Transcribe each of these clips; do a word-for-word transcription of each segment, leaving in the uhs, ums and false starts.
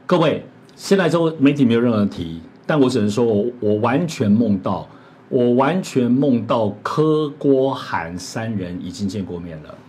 各位，现在这媒体没有任何人提，但我只能说我，我完全梦到，我完全梦到柯郭韩三人已经见过面了。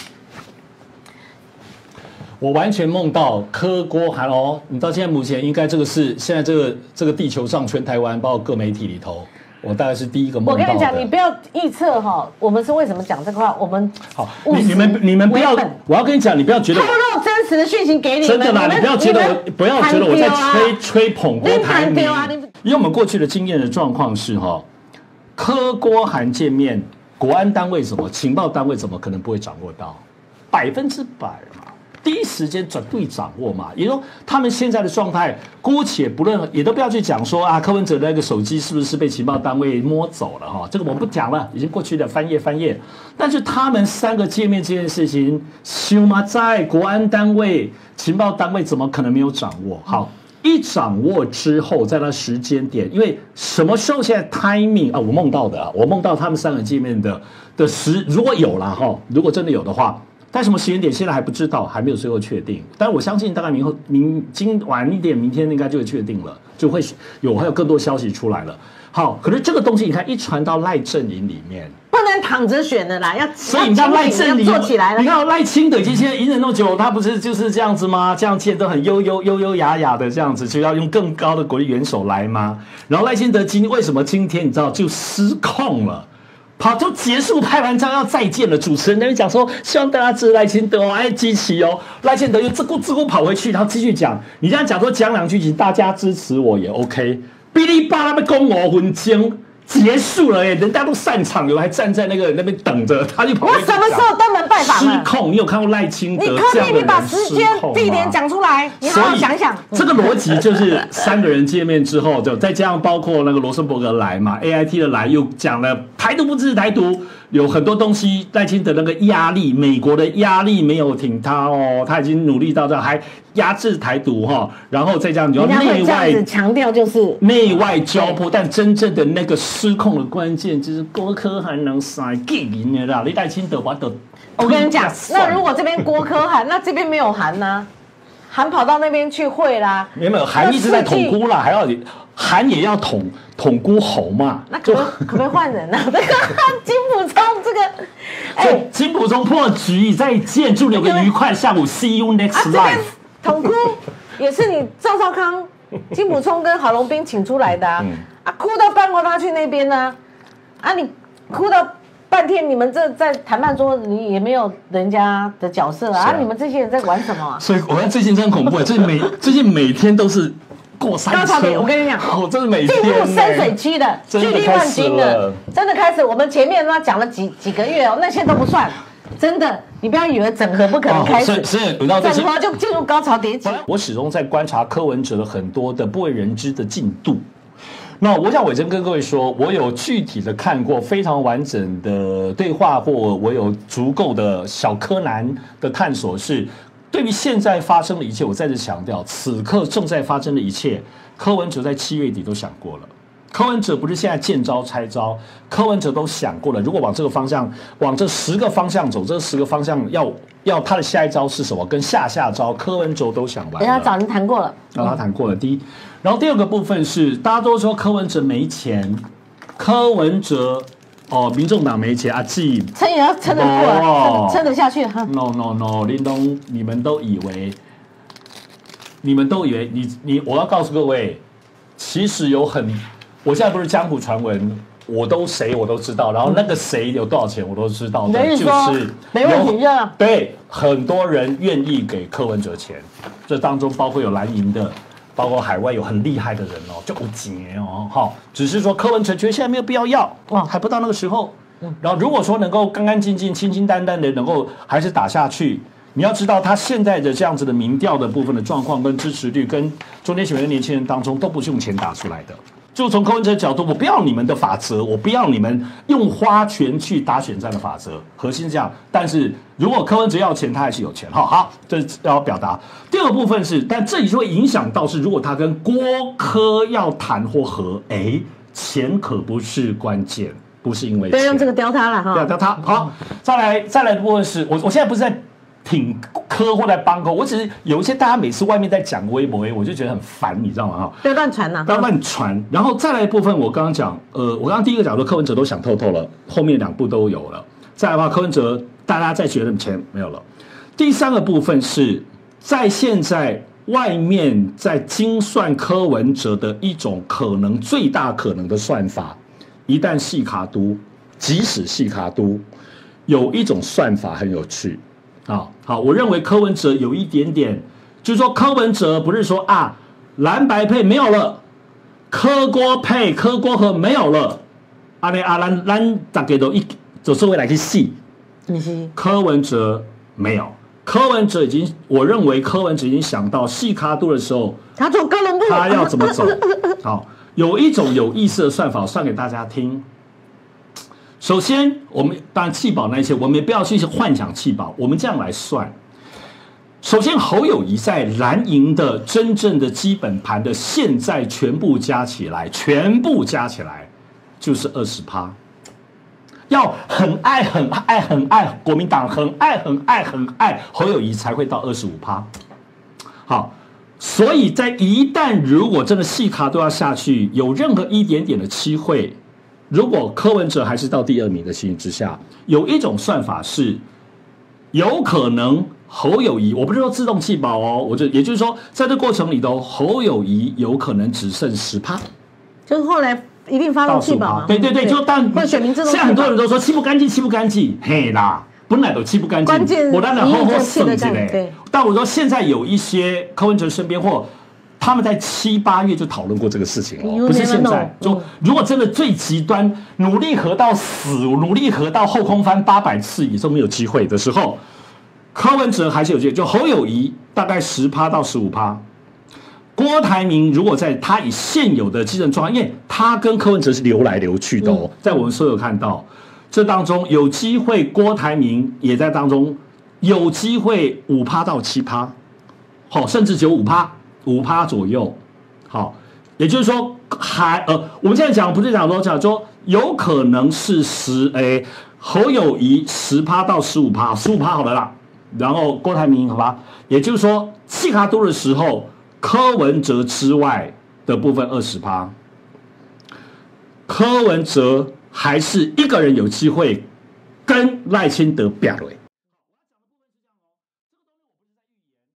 我完全梦到柯郭韩哦，你到现在目前应该这个是现在这个这个地球上全台湾包括各媒体里头，我大概是第一个梦到的。 我跟你讲，你不要臆测哈，我们是为什么讲这个话？我们好，你你们你们不要，我要跟你讲，你不要觉得透露真实的讯息给你们。 真的啦，你不要觉得我不要觉得我在吹吹捧郭台铭。因为我们过去的经验的状况是哈，柯郭韩见面，国安单位什么情报单位怎么可能不会掌握到？百分之百嘛。第一时间绝对掌握嘛，也就是说他们现在的状态，姑且不论，也都不要去讲说啊，柯文哲的那个手机是不是被情报单位摸走了哈，这个我们不讲了，已经过去的翻页翻页。但是他们三个见面这件事情，修吗？在国安单位、情报单位怎么可能没有掌握？好，一掌握之后，在那时间点，因为什么时候现在 timing 啊？我梦到的啊，我梦到他们三个见面的的时，如果有了哈，如果真的有的话。但什么时间点现在还不知道，还没有最后确定。但我相信大概明后明今晚一点，明天应该就会确定了，就会有还有更多消息出来了。好，可是这个东西你看一传到赖阵营里面， 不能躺着选的啦，要所以你看赖阵营做起来了。 你看赖清德已经现在隐忍那么久，他不是就是这样子吗？这样现在都很悠悠悠悠雅雅的这样子，就要用更高的国力元首来吗？然后赖清德今为什么今天你知道就失控了？跑就结束拍完照要再见了，主持人那边讲说希望大家支持赖清德哦，哎支持哦，赖清德又自顾自顾跑回去，然后继续讲，你这样讲说讲两句，请大家支持我也 OK， 哔哩吧啦被攻五分钟结束了哎，人家都散场了，还站在那个那边等着，他就跑回去讲。 我什么时候登门拜访了？ 失控，你有看过赖清德你这样的人失控吗？ 你把时间地点讲出来，你好好想想。 这个逻辑就是三个人见面之后，就再加上包括那个罗森伯格来嘛 ，A I T 的来又讲了台独不支持台独，有很多东西赖清德那个压力，美国的压力没有挺他哦，他已经努力到这还压制台独哈，然后再这样你要内外强调就是内外交迫，但真正的那个失控的关键就是郭柯韩能塞给赢的啦，你赖清德我都。 我跟你讲，那如果这边郭柯韩，那这边没有韩呢？韩跑到那边去会啦， 没有没有，韩一直在统孤啦，还要韩也要统统孤侯嘛？ 那可不可不可以换人啊？这个金溥聪这个， 哎，金溥聪破局，再见，祝你有个愉快下午 ，See you next life。 统孤也是你赵少康、金溥聪跟郝龙斌请出来的啊，嗯、啊哭到搬过他去那边呢、啊，啊你哭到。半天，你们这在谈判桌，你也没有人家的角色 啊, 啊！你们这些人在玩什么、啊？ 所以我看最近真恐怖，最近每最近每天都是过山车。 高潮点，我跟你讲， 哦，这是每天进入深水区的，巨力万金的，真的开始。我们前面他讲了几几个月哦，那些都不算，真的，你不要以为整合不可能开始， 哦、所以整合就进入高潮迭起。 我始终在观察柯文哲的很多的不为人知的进度。那我想伟珍跟各位说，我有具体的看过非常完整的对话，或我有足够的小柯南的探索，是对于现在发生的一切，我再次强调，此刻正在发生的一切，柯文哲在七月底都想过了。柯文哲不是现在见招拆招，柯文哲都想过了。如果往这个方向，往这十个方向走，这十个方向要要他的下一招是什么？跟下下招，柯文哲都想完了。 人家早就谈过了， 然后他谈过了。第一，然后第二个部分是，大家都说柯文哲没钱，柯文哲哦，民众党没钱啊，记撑也要撑得过来，哦、撑得下去。 No no no， 林东，你们都以为，你们都以为你你，我要告诉各位，其实有很。我现在不是江湖传闻，我都谁我都知道，然后那个谁有多少钱我都知道的，就是没问题的。 对，很多人愿意给柯文哲钱，这当中包括有蓝营的，包括海外有很厉害的人哦，就有钱哦，哈。只是说柯文哲觉得现在没有必要要，哇，还不到那个时候。然后如果说能够干干净净、清清淡淡的，能够还是打下去。你要知道，他现在的这样子的民调的部分的状况跟支持率，跟中间选的年轻人当中都不是用钱打出来的。就从柯文哲的角度，我不要你们的法则，我不要你们用花钱去打选战的法则，核心是这样。但是如果柯文哲要钱，他还是有钱。好，好，这是要表达。第二个部分是，但这也就会影响到是，如果他跟郭柯要谈或和，哎，钱可不是关键，不是因为钱。 不要用这个雕他了哈。 不要雕他。好，再来再来的部分是我我现在不是在挺柯或在帮柯，我只是有一些大家每次外面在讲微博，我就觉得很烦，你知道吗？哈， 不要乱传呐， 不要乱传。然后再来一部分，我刚刚讲，呃，我刚刚第一个讲说柯文哲都想透透了，后面两部都有了。再来的话，柯文哲大家再觉得钱没有了。第三个部分是在现在外面在精算柯文哲的一种可能最大可能的算法，一旦细卡都，即使细卡都，有一种算法很有趣。好好，我认为柯文哲有一点点，就是说柯文哲不是说啊蓝白配没有了，柯郭配柯郭和没有了，啊那啊咱咱大家都一就是会来去戏，柯文哲没有，柯文哲已经，我认为柯文哲已经想到细卡度的时候， 他走哥伦布， 他要怎么走？好，有一种有意思的算法，算给大家听。首先，我们当然弃保那些，我们也不要去幻想弃保。我们这样来算，首先侯友宜在蓝营的真正的基本盘的现在全部加起来，全部加起来就是二十趴。要很爱很爱很爱国民党，很爱很爱很爱侯友宜才会到二十五趴。好，所以在一旦如果真的细卡都要下去，有任何一点点的机会。如果柯文哲还是到第二名的情形之下，有一种算法是，有可能侯友宜，我不是说自动弃保哦，我就也就是说，在这过程里头，侯友宜有可能只剩十趴， 就是后来一定发动弃保嘛。 对对对，就但会选民自动弃保。 现在很多人都说弃不干净，弃不干净，嘿啦，本来都弃不干净， 关键我当然后后省起来。 对， 但我说现在有一些柯文哲身边或。他们在七八月就讨论过这个事情哦，不是现在。就如果真的最极端，努力核到死，努力核到后空翻八百次也都没有机会的时候，柯文哲还是有机会。就侯友宜大概十趴到十五趴，郭台铭如果在他以现有的基层状况，因为他跟柯文哲是流来流去的哦，在我们所有看到这当中有机会，郭台铭也在当中有机会五趴到七趴，好，甚至只有五趴。五趴左右，好，也就是说还呃，我们现在讲不是讲说讲说有可能是十诶，侯友宜十趴到十五趴，十五趴好了啦，然后郭台铭好吧，也就是说细卡多的时候，柯文哲之外的部分二十趴，柯文哲还是一个人有机会跟赖清德拼落。